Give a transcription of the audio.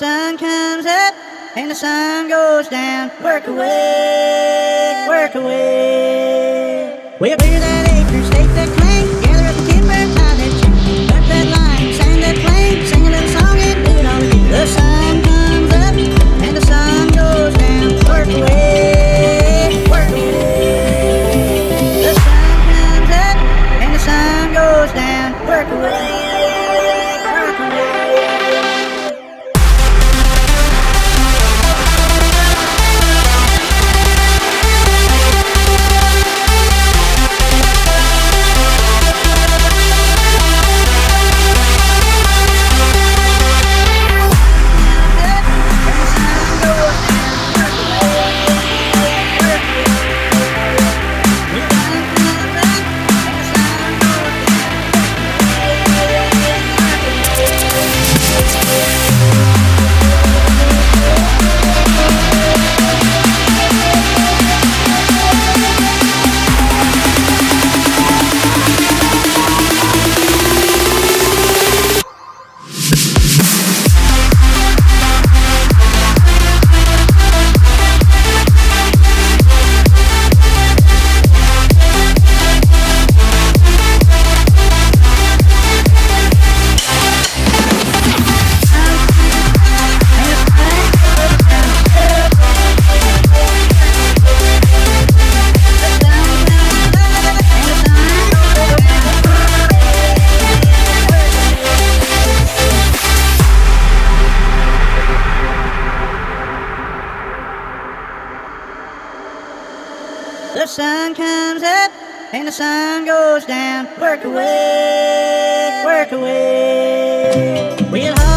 sun comes up and the sun goes down. Work away, work away. We'll clear that acre, stake that claim, gather up the timber, tie that chain, cut that line, sand that plane, sing a little song and do it all again. The sun comes up and the sun goes down. Work away, work away. The sun comes up and the sun goes down. Work away. The sun comes up and the sun goes down. Work away, work away. We'll